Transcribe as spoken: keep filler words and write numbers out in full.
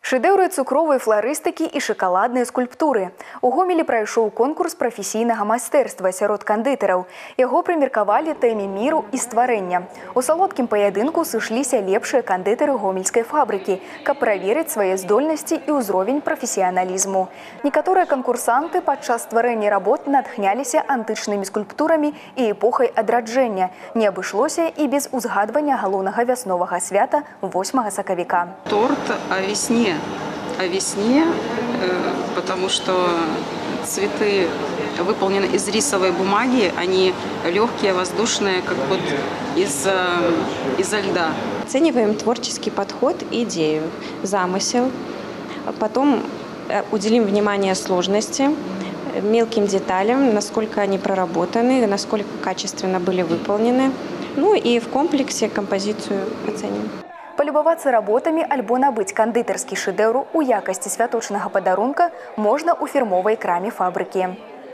Шэдэўры цукровай фларыстыкі і шакаладныя скульптуры. У Гомелі прайшоў конкурс прафесійнага майстэрства сярод кандытараў. Яго прымеркавалі тэме міру і стварэння. У салодкім паядынку сышліся лепшыя кандытары гомельскай фабрыкі, каб праверыць свае здольнасці і ўзровень прафесіяналізму. Некаторыя канкурсанты падчас стварэння работ натхняліся антычнымі скульптурамі і эпохай адраджэння. Не абышлося і без узгадвання галоўнага вясновага свята восьмага сакавіка. Торт о весне. О весне, потому что цветы выполнены из рисовой бумаги, они легкие, воздушные, как вот из, изо льда. Оцениваем творческий подход, идею, замысел. Потом уделим внимание сложности, мелким деталям, насколько они проработаны, насколько качественно были выполнены. Ну и в комплексе композицию оценим. Палюбавацца работамі альбо набыць кандытарскі шэдэўр у якасці святочнага падарунка можна ў фірмовай краме фабрыкі.